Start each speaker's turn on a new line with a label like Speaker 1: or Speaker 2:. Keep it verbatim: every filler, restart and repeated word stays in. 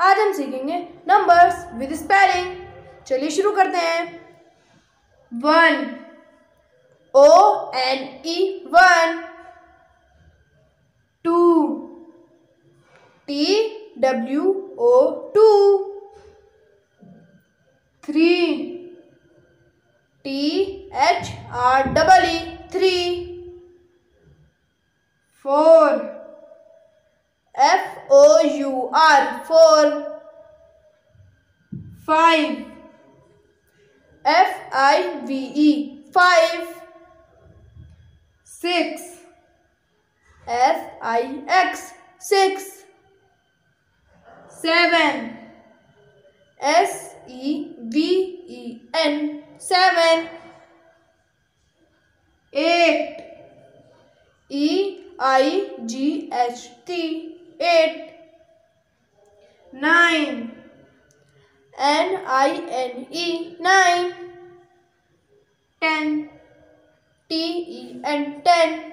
Speaker 1: आज हम सीखेंगे नंबर्स विद स्पेलिंग। चलिए शुरू करते हैं। One, O N E one. Two, T W O two. Three, T H R double E three. Four, F O U R four. Five, F I V E five. Six, F I X six. Seven, S E V E N seven. Eight, E I G H T eight. Nine, N I N E nine. Ten, T E N ten.